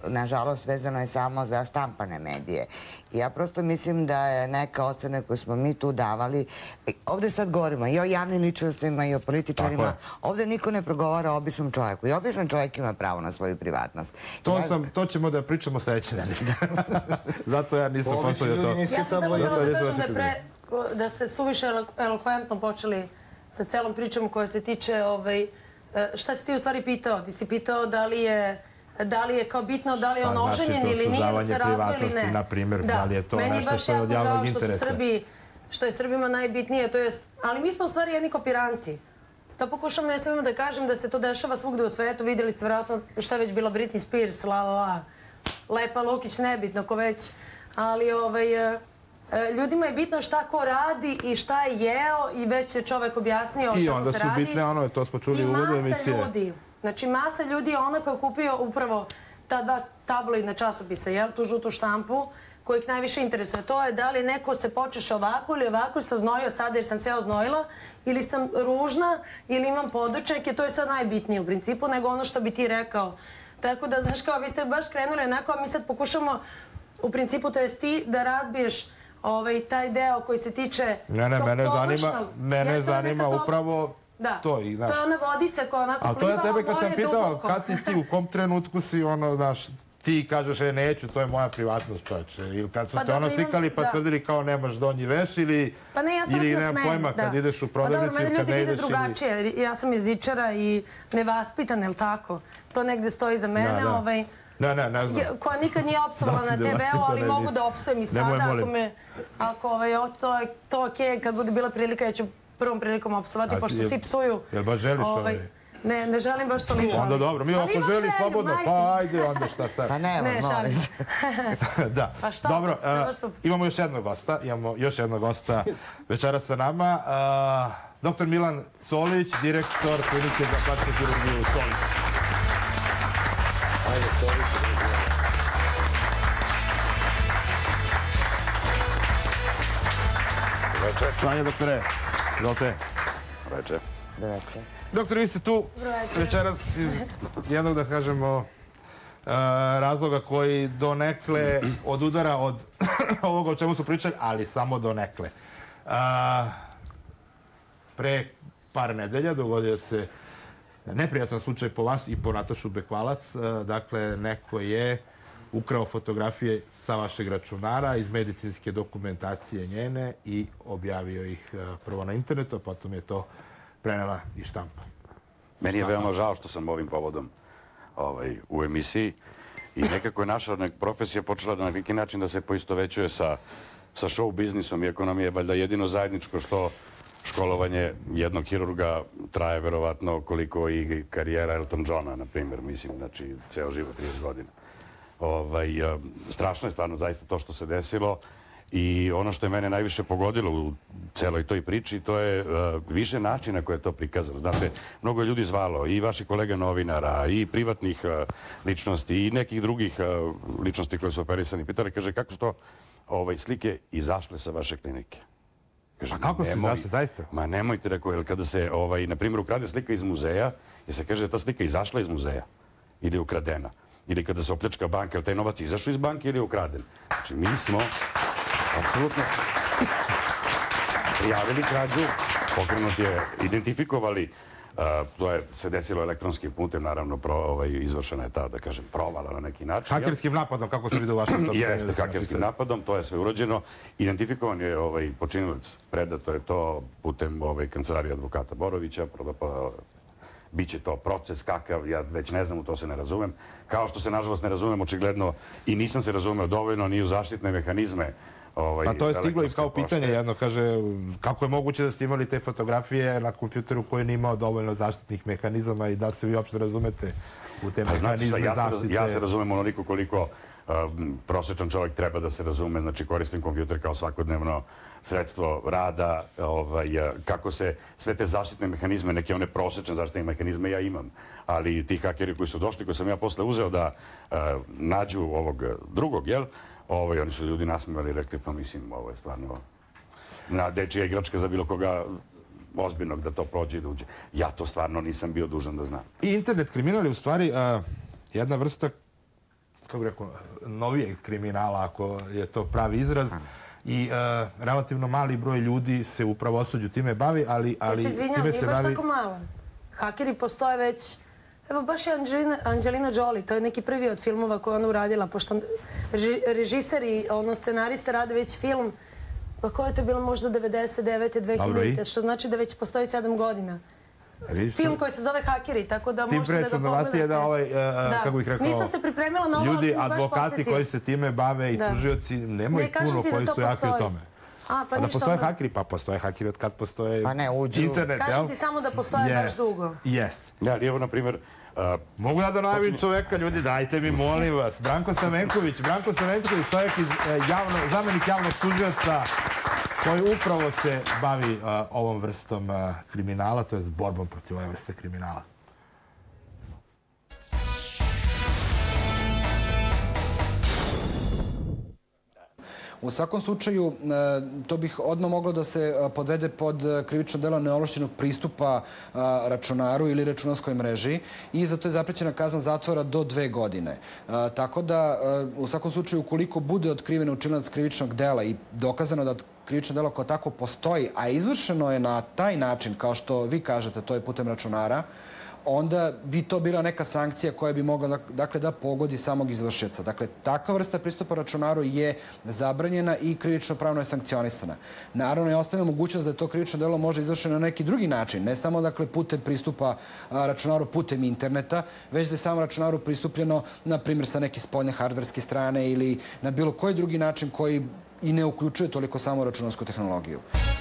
nažalost, vezano je samo za štampane medije. I ja prosto mislim da je neka ocena koju smo mi tu davali, ovde sad govorimo i o javnim ličnostima i o političarima, ovde niko ne progovara o običnom čovjeku i običan čovjek ima pravo na svoju privatnost. To ćemo da pričamo sledeće nedelje. Zato ja nisam postavio to. Ja sam samo htjela da kažem da ste suviše elokventno počeli sa celom pričom koja se tiče šta si ti u stvari pitao? Ti si pitao da li je kao bitno, da li je on oženjen ili nije, da se razvoj ili ne. Na primjer, da li je to nešto što je od javnog interesa. Meni je baš jako žao što je Srbima najbitnije, to jest, ali mi smo u stvari jedni kooperanti. To pokušam ne smemo da kažem da se to dešava svugde u svetu, vidjeli ste vjerojatno šta je već bila Britney Spears, Lepa Lukić, nebitno ko već, ali ljudima je bitno šta ko radi i šta je jeo i već je čovek objasnio o čemu se radi. I onda su bitne ono, to smo čuli u uvodu emisije. I masa ljudi. Znači masa ljudi je ona koja je kupio upravo ta dva tabloidna časopisa, tu žutu štampu, koji ih najviše interesuje. To je da li neko se počeše ovako ili ovako, ili se oznojio sada jer sam se oznojila, ili sam ružna, ili imam podočeke, to je sad najbitnije u principu, nego ono što bi ti rekao. Tako da, znaš kao, vi ste baš krenuli onako, a mi sad pokušamo, u principu, to jest ti, da razbiješ taj deo koji se tiče tog površnog. Mene zanima upravo to. To je ona vodica koja onako pliva, a to je tebe kad sam pitao, kad si ti, u kom trenutku si ono, znaš, ti kažeš, neću, to je moja privatnost, čovječe. Ili kad su te ono slikali pa tvrdili kao nemaš donji veš ili nemam pojma kad ideš u prodavnicu ili kad ne ideš ili... Pa dobro, mene ljudi vide drugačije. Ja sam jezičara i nevaspitan, je li tako? To negde stoji za mene. Ne znam. Koja nikad nije opsovala na TV-u, ali mogu da opsujem i sada. Ako to okej, kad bude bila prilika, ja ću prvom prilikom opsovati, pošto svi psuju. Jel baš želiš Ne želim baš toliko. Onda dobro, mi ako želi slobodno, pa ajde onda šta sad. Pa ne, šalim. Da, dobro, imamo još jednog gosta večera sa nama. Dr. Milan Solić, direktor Klinike za plastičnu hirurgiju u Solić. Ajde, Solić. Večer. Hvala, doktore. Izvolite. Večer. Doktor, vi ste tu večeras iz jednog, da kažemo, razloga koji donekle odudara od ovoga o čemu su pričali, ali samo donekle. Pre par nedelja dogodio se neprijatan slučaj po vas i po Natašu Bekvalac. Dakle, neko je ukrao fotografije sa vašeg računara iz medicinske dokumentacije njene i objavio ih prvo na internetu, a potom je to prenela i štampa. Meni je veoma žao što sam ovim povodom u emisiji i nekako je naša profesija počela na neki način da se poistovećuje sa show biznisom i ekonomije, valjda jedino zajedničko što školovanje jednog hirurga traje verovatno koliko i karijera Elton Johna, na primjer, mislim, znači ceo život 30 godina. Strašno je stvarno zaista to što se desilo i ono što je mene najviše pogodilo u celoj toj priči, to je više načina koje je to prikazano. Znate, mnogo je ljudi zvalo, i vaši kolega novinara, i privatnih ličnosti, i nekih drugih ličnosti koje su operisani. Pitali, kaže, kako su to slike izašle sa vaše klinike? A kako su izašle, zaista? Ma nemojte, rekao, jer kada se, na primjer, ukrade slika iz muzeja, jer se kaže da ta slika izašla iz muzeja ili je ukradena. Ili kada se opljačka banka, ili taj novac izašao iz banke ili je ukraden. Znači, mi smo apsolutno prijavili krađu, pokrenut je, identifikovali, to je se desilo elektronskim putem, naravno izvršena je ta, da kažem, provala na neki način. Hakerskim napadom, kako se vidi u vašem saopštenju? Jeste, hakerskim napadom, to je sve urađeno. Identifikovan je počinilac, predato je to putem kancelarije advokata Borovića, biće to proces kakav, ja već ne znam, u to se ne razumem. Kao što se, nažalost, ne razumem, očigledno, i nisam se razumeo dovoljno ni u zaštitne mehanizme. Pa to je stiglo i kao pitanje jedno, kaže, kako je moguće da ste imali te fotografije na kompjuteru koji nije imao dovoljno zaštitnih mehanizama i da se vi uopšte razumete u te mehanizme zaštite? Ja se razumem onoliko koliko prosječan čovjek treba da se razume, znači koristim kompjuter kao svakodnevno sredstvo rada, kako se sve te zaštitne mehanizme, neke one prosječne zaštitne mehanizme ja imam, ali ti hakeri koji su došli, koji sam ja posle uzeo da nađu ovog drugog, jel? Oni su ljudi nasmivali i rekli, pa mislim, ovo je stvarno na dečija igračka za bilo koga ozbiljnog da to prođe i da uđe. Ja to stvarno nisam bio dužan da znam. I internet kriminal je u stvari jedna vrsta kako bih rekao, novijeg kriminala, ako je to pravi izraz. I relativno mali broj ljudi se u pravosuđu time bavi, ali time se bavi... Izvinjam, nije baš tako malo. Hakeri postoje već... Evo, baš je Angelina Jolie, to je neki prvi od filmova koje ona uradila, pošto režiser i scenariste rade već film, pa koje je to bilo možda 99. 2000. Što znači da već postoji 7 godina. Film koji se zove Hakeri, tako da možete da ga pogledate. Kako bih rekao, nisam se pripremila na ovo, ali ljudi, sam baš podsjetila. advokati koji se time bave i tužioci, nemaju puno koji su jaki u tome. A da postoje hakeri? Pa postoje hakeri od kad postoje internet. Kažem ti samo da postoje baš dugo. Jest. Ja, evo, na primjer... Mogu ja da najavim čoveka, ljudi, dajte mi, molim vas. Branko Stamenković, čovjek iz zamenik javnog tužioca koji upravo se bavi ovom vrstom kriminala, to je borbom protiv ove vrste kriminala. U svakom slučaju, to bih odmah moglo da se podvede pod krivično delo neovlašćenog pristupa računaru ili računarskoj mreži i za to je zaprećena kazna zatvora do 2 godine. Tako da, u svakom slučaju, ukoliko bude otkriven učinilac krivičnog dela i dokazano da krivično delo kao tako postoji, a izvršeno je na taj način, kao što vi kažete, to je putem računara, onda bi to bila neka sankcija koja bi mogla da pogodi samog izvršioca. Dakle, takva vrsta pristupa računaru je zabranjena i krivično pravno je sankcionisana. Naravno, je ostavljena mogućnost da to krivično delo može izvršeno na neki drugi način, ne samo putem pristupa računaru putem interneta, već da je samo računaru pristupljeno, na primjer, sa neke spoljne hardverske strane ili na bilo koji drugi način koji i ne uključuje toliko samo računarsku tehnologiju.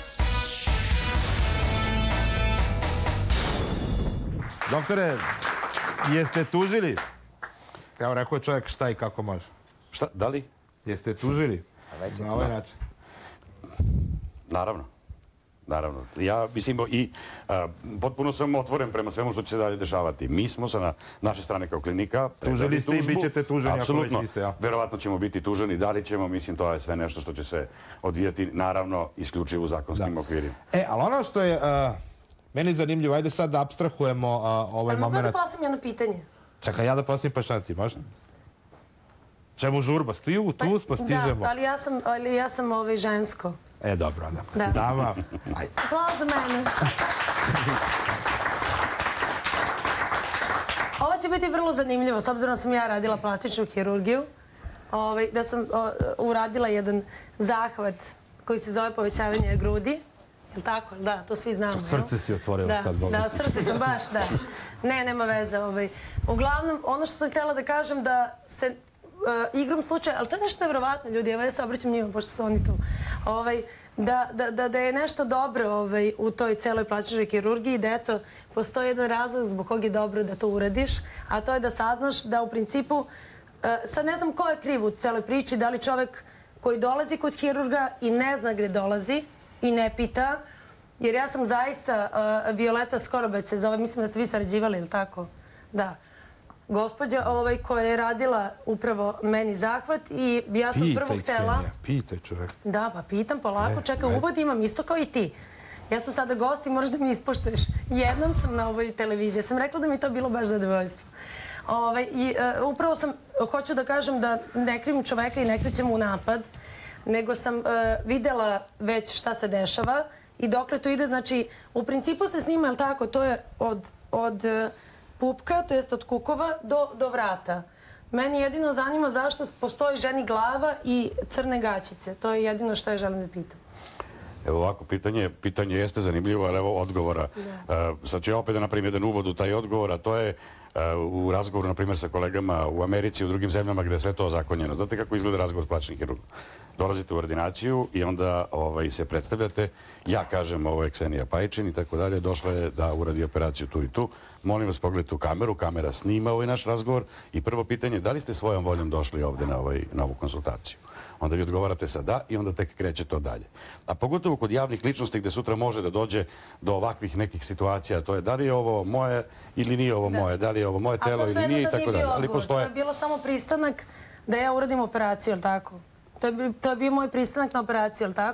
Doktore, jeste tužili? Evo, rekao je čovjek šta i kako može. Šta, da li? Jeste tužili na ovaj način? Naravno. Naravno. Ja mislim i potpuno sam otvoren prema svemu što će se dalje dešavati. Mi smo sa naše strane kao klinika... Tužili ste i bit ćete tuženi ako već niste, ja? Verovatno ćemo biti tuženi. Da li ćemo, mislim, to je sve nešto što će se odvijati, naravno, isključivo u zakonskim okvirima. Ali ono što je... Meni je zanimljivo, ajde sad da abstrahujemo ovaj moment. Mogu da postavim jedno pitanje? Čekaj, ja da postavim pa šta ti, može? Čemu žurba? Tu smo, stižemo. Da, ali ja sam žensko. Dobro, onda, ako si dama, ajde. Aplauz za mene. Ovo će biti vrlo zanimljivo, s obzirom da sam ja radila plastičnu hirurgiju, da sam uradila jedan zahvat koji se zove povećavanje grudi. Jel' tako? Da, to svi znamo. Srce si otvorila sad, Boga. Da, srce sam baš, da. Ne, nema veze. Uglavnom, ono što sam htjela da kažem da se igrom slučaja, ali to je nešto nevjerovatno, ljudi, evo ja se obraćam njima, pošto su oni tu, da je nešto dobro u toj celoj plastičnoj hirurgiji, da eto, postoji jedan razlog zbog kog je dobro da to uradiš, a to je da saznaš da u principu, sad ne znam ko je kriv u celoj priči, da li čovek koji dolazi kod hirurga i ne zna gde dolazi, i ne pita, jer ja sam zaista, Violeta Skorobec se zove, mislim da ste vi sarađivali, ili tako? Da. Gospođa koja je radila upravo meni zahvat i ja sam prvo htela... Pitaj čovjek. Da, pa pitam polako, čekaj, uvod imam isto kao i ti. Ja sam sada gost i moraš da mi ispoštuješ. Jednom sam na ovoj televiziji, sam rekla da mi to bilo baš zadovoljstvo. I upravo sam, hoću da kažem da ne krivim čoveka i ne krećem u napad, nego sam videla već šta se dešava i dokle to ide, znači, u principu se snima, je li tako, to je od pupka, to jest od kukova, do vrata. Meni jedino zanima zašto postoji ženi glava i crne gaćice. To je jedino što ja želim da pitam. Evo ovako, pitanje jeste zanimljivo, ali evo odgovora. Sad ću ja opet da napravim jedan uvod u taj odgovor, a to je u razgovoru, na primjer, sa kolegama u Americi i u drugim zemljama gde je sve to ozakonjeno. Znate kako izgleda razgovor s plastičnim hirurgom? Dolazite u ordinaciju i onda se predstavljate. Ja kažem, ovo je Ksenija Pajčin i tako dalje. Došla je da uradi operaciju tu i tu. Molim vas, pogledajte u kameru. Kamera snima ovaj naš razgovor. I prvo pitanje, da li ste svojom voljom došli ovde na ovu konsultaciju? Onda vi odgovarate sa da i onda tek kreće to dalje. A pogotovo kod javnih ličnosti gde sutra može da dođe do ovakvih nekih situacija, to je da li je ovo moje ili nije ovo moje, da li je ovo moje telo ili nije i tako dalje. Ali to je bilo samo pristanak da ja uradim operaciju, je li tako? To je bio moj pristanak na operaciju, je li tako?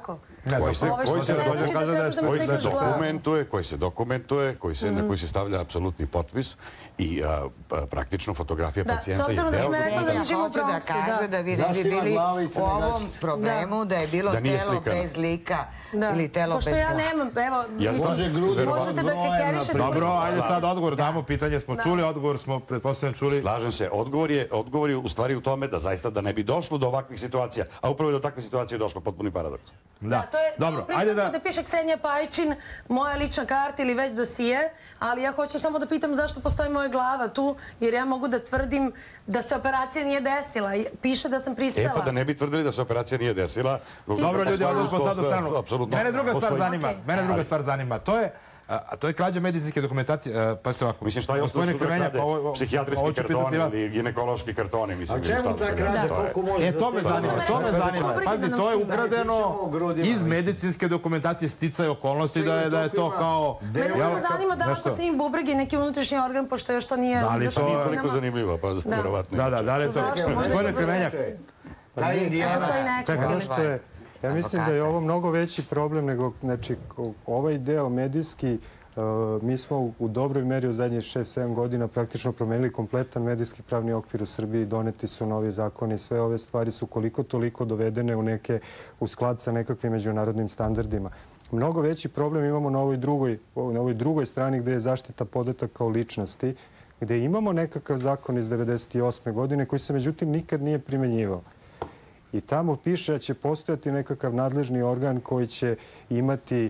koji se dokumentuje, na koji se stavlja apsolutni potpis i praktično fotografija pacijenta je deo. Hoću da kaže da vi ne bi bili u ovom problemu, da je bilo telo bez lika ili telo bez glava. Pošto ja nemam, evo, možete da kekerišete. Dobro, ajde sad odgovor damo, pitanje smo čuli, odgovor smo pretpostavljam čuli. Slažem se, odgovor je u stvari u tome da zaista da ne bi došlo do ovakvih situacija, a upravo je do takve situacije došlo potpuni paradoks. Da, to je pritom da piše Ksenija Pajčin, moja lična karta ili već dosije, ali ja hoću samo da pitam zašto postoji moja glava tu, jer ja mogu da tvrdim da se operacija nije desila. Piše da sam pristala. Pa da ne bi tvrdili da se operacija nije desila. Dobro, ljudi, odnosno sad u stranu. Mene druga stvar zanima. To je krađa medicinske dokumentacije. Pazite ovako. Mislim, šta je ovo što krade? Psihijatrijski kartoni ili ginekološki kartoni? A čemu ta krađa? Koliko može da... To me zanima. Pazi, to je ukradeno iz medicinske dokumentacije, sticaj okolnosti da je to kao... Mene samo zanima da ako se im bubreg je neki unutrašnji organ, pošto još to nije... Da li to nije toliko zanimljivo, pa verovatno. Da li je to... Gospodine Kremenjak. Ta Indijana... Čekaj, nešto je... Ja mislim da je ovo mnogo veći problem nego, znači, ovaj deo medijski, mi smo u dobroj meri u zadnjih 6-7 godina praktično promenili kompletan medijski pravni okvir u Srbiji, doneti su novi zakoni i sve ove stvari su koliko toliko dovedene u sklad sa nekakvim međunarodnim standardima. Mnogo veći problem imamo na ovoj drugoj strani gde je zaštita podataka o ličnosti, gde imamo nekakav zakon iz 1998. godine koji se međutim nikad nije primenjivao. I tamo piše da će postojati nekakav nadležni organ koji će imati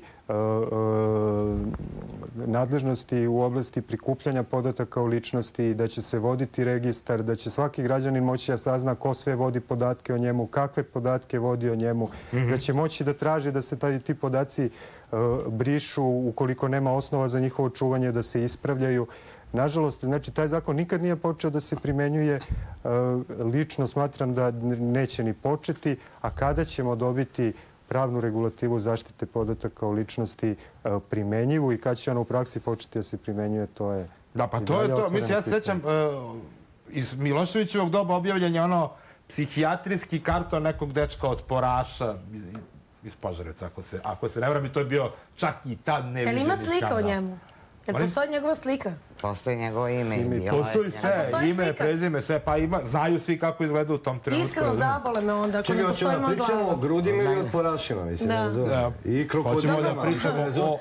nadležnosti u oblasti prikupljanja podataka o ličnosti, da će se voditi registar, da će svaki građanin moći da sazna ko sve vodi podatke o njemu, kakve podatke vodi o njemu, da će moći da traži da se ti podaci brišu ukoliko nema osnova za njihovo čuvanje, da se ispravljaju. Nažalost, znači, taj zakon nikad nije počeo da se primenjuje. Lično smatram da neće ni početi, a kada ćemo dobiti pravnu regulativu zaštite podataka o ličnosti primenjivu i kada će ona u praksi početi da se primenjuje, to je... Da, pa to je to. Mislim, ja se sećam iz Miloševićevog doba objavljanja ono psihijatrijski karton nekog dečka od Poraša iz Požarevca, ako se ne vram, i to je bio čak i tad neviđeni skandal. Jel ima slika o njemu? Jel postoji njegova slika? Postoji njegovo ime. Postoji sve, ime, prezime, sve, pa znaju svi kako izgleda u tom trenutku. Iskreno zabole me onda, ako ne postoji moja glava. Pričamo o grudima ili od Porašima, mislim, razumem. I krokodilama. Hoćemo da pričamo o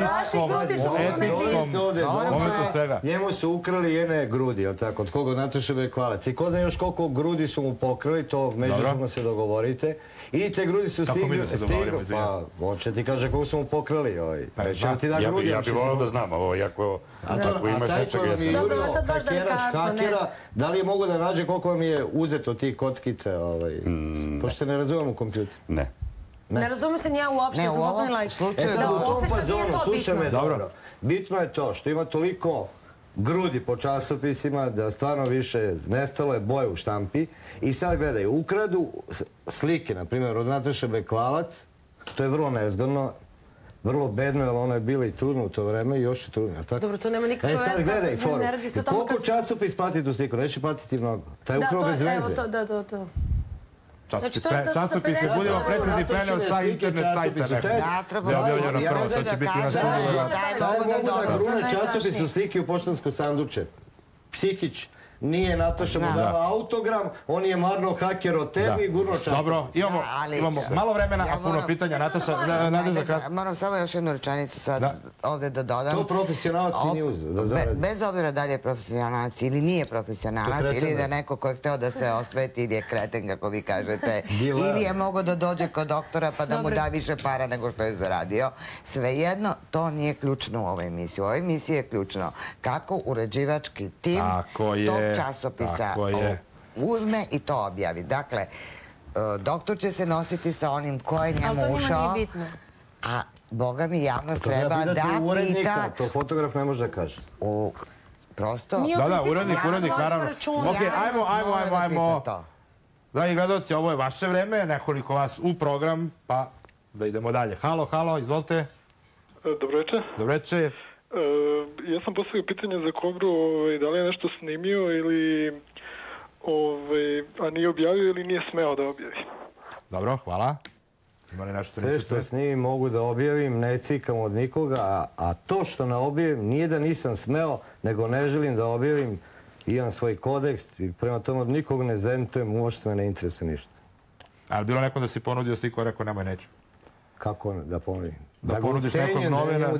etičkom momentu svega. Njemu su ukrali jedne grudi, jel tako, od koga Nataše Bekvalac. I ko zna još koliko grudi su mu pokrali, to međusobno se dogovorite. I te grudi su stigli, pa hoće ti kaže koliko su mu pokrali. Ja bih volao da znam, ovo jako imaš nečega, ja sam... Dobro, sad baš da hakera, da li je mogo da nađe koliko vam je uzeto tih kockice, pošto se ne razumem u kompjuter? Ne. Ne razumem se nija uopšte za mobilni lajk. Sad u tom fazonu, slušaj me dobro, bitno je to što ima toliko grudi po časopisima da stvarno više nestalo je boje u štampi i sad gledaj, ukradu slike, na primjer, od Nataše Bekvalac, to je vrlo nezgodno, vrlo bedno, jer ona je bila i trudna u to vreme i još je trudna. Dobro, to nema nikakve veze. Sad gledaj, foru. Koliko časopis plati tu sliku? Neće platiti mnogo. Taj je ukrao bez veze. Da. Časopis je, budemo precizni, preneo sa internet sajta nekog. Gde je objavljeno prvo, to će biti na sudu. Taj mogu da grune časopis u slike u poštansko sanduče. Psihić. Nije Nataša mu dala autogram, on je marno haker od tebi i gurno časopis. Dobro, imamo malo vremena, a puno pitanja. Nataša, moram samo još jednu rečanicu sad ovde da dodam. To profesionalac ti nije uzeo. Bez obzira da li je profesionalac ili nije profesionalac, ili da neko ko je hteo da se osveti ili je kreten, kako vi kažete, ili je mogo da dođe kod doktora pa da mu da više para nego što je zaradio. Svejedno, to nije ključno u ovoj emisiji. U ovoj emisiji je ključno kako uređivački tim tog časopisa uzme i to objavi. Dakle, doktor će se nositi sa onim ko je njemu ušao. Ali to njima nije bitno. A, boga mi, javnost treba da pita... To fotograf ne može da kaže. Prosto... Da, urednik, naravno. Ok, ajmo. Dragi gledalci, ovo je vaše vreme, nekoliko vas u program, pa da idemo dalje. Halo, izvolite. Dobro večer. Dobro večer. Ja sam postavio pitanje za Kobru, da li je nešto snimio ili a nije objavio ili nije smeo da objavi. Dobro, hvala. Sve što snimim mogu da objavim, ne cikam od nikoga, a to što ne objavim nije da nisam smeo, nego ne želim da objavim. Imam svoj kodeks i prema tomu od nikog ne zemtujem, uopšte me ne interesuje ništa. Ali bilo nekom da si ponudio sliku, rekao nemoj neću? Kako da ponudim? Da ponudiš nekom novinama?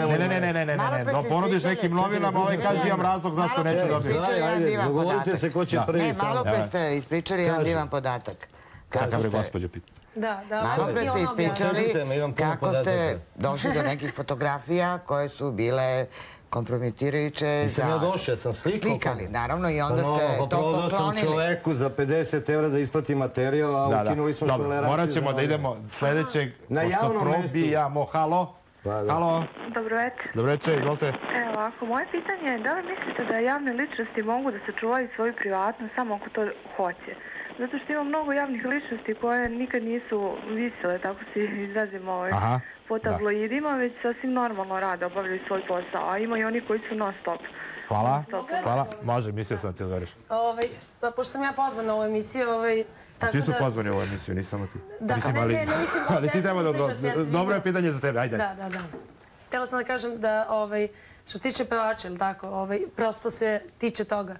Ne, da ponudiš nekim novinama, ovaj kaže imam razlog zašto neću dobiti. Dogovorite se ko će prvi. Ne, malo pre ste ispričali jedan divan podatak. Čekam, gospođo, pita. Malo pre ste ispričali kako ste došli do nekih fotografija koje su bile kompromitirajuće. Nisam ja došao, sam slikali, naravno, i onda ste to poklonili. Prodao sam čoveku za 50 € da isplati materijal, a ukinuli smo šuleraciju. Morat ćemo da idemo sledećeg, pošto probijamo. Halo? Halo? Dobro večer. Dobro večer, izvolite. Evo ovako, moje pitanje je da li mislite da javne ličnosti mogu da sačuvaju svoju privatnost samo ako to hoće? Zato što ima mnogo javnih ličnosti koje nikad nisu visile, tako se izrazimo po tabloidima, već sasvim normalno rade, obavljaju svoj posao, a ima i oni koji su non stop. Hvala, hvala. Može, mislio sam da ti odgovoriš. Pa pošto sam ja pozvana na ovu emisiju, svi su pozvani u ovu emisiju, nisam samo ti. Da, ne mislim... Ali ti treba da odgovoriš. Dobro je pitanje za tebe, ajde. Da. Htjela sam da kažem da što se tiče pevača, ili tako, prosto se tiče toga.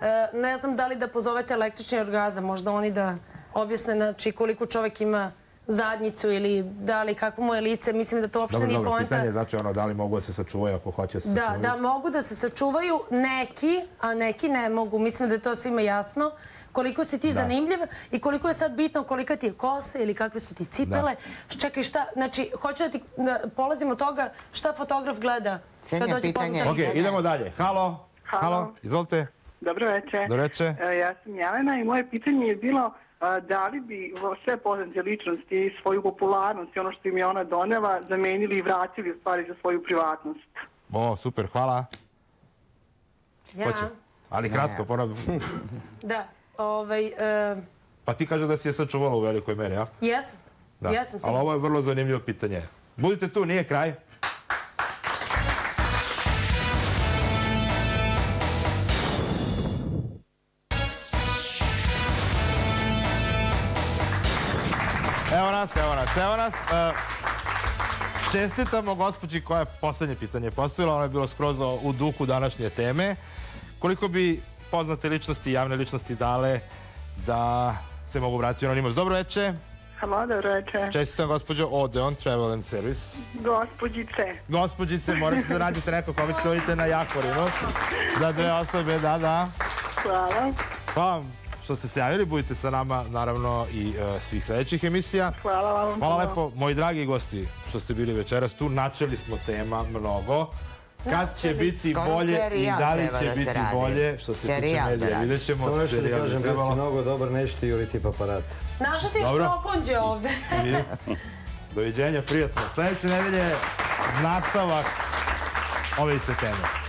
Ne znam da li da pozovete električni orgazam, možda oni da objasne znači koliko čovjek ima zadnjicu ili da li kakvo mu je lice, mislim da to uopšte nije poenta. Dobro, pitanje znači ono da li mogu da se sačuvaju ako hoće da se sačuvaju. Da, mogu da se sačuvaju neki, a neki ne mogu. Mislim da je to svima jasno. Koliko si ti zanimljiv i koliko je sad bitno kolika ti je kosa ili kakve su ti cipele. Čekaj, šta, znači, hoću da ti polazim od toga šta fotograf gleda kad dođe ponuda. Ok, idemo dalje. Halo, izvolite. Dobro večer. Dobro večer. Ja sam Jelena i moje pitanje je bilo da li bi sve poznate ličnosti i svoju popularnost i ono što im je ona donela zamenili i vratili u stvari za svoju privatnost. O, super, hvala. Hoće. Ali kratko, ponavljam. Da, Pa ti kažeš da si je sačuvala u velikoj meri, a? Jesam. Ali ovo je vrlo zanimljivo pitanje. Budite tu, nije kraj. Evo nas. Čestitamo gospođi koja je poslednje pitanje postavila, ono je bilo skroz u duhu današnje teme. Koliko bi poznate ličnosti, javne ličnosti dale da se mogu vratiti u anonimnost? Dobro večer. Halo, dobro večer. Čestitam gospođo Odeon Travel and Service. Gospođice, morate da nađete neko kome ćete vidite na Jakorinu. Za 2 osobe, da. Hvala. Hvala što ste se javili, budite sa nama naravno i svih sledećih emisija. Hvala vam. Hvala lepo, moji dragi gosti što ste bili večeras tu, načeli smo tema mnogo. Kad će biti bolje i da li će biti bolje što se tiče medija, vidjet ćemo. Samo nešto da kažem, bio si mnogo dobar, nećete juriti paparat. Naša si štrokonđe ovde. Doviđenja, prijatno. Sljedeće nedelje nastavak ove iste teme.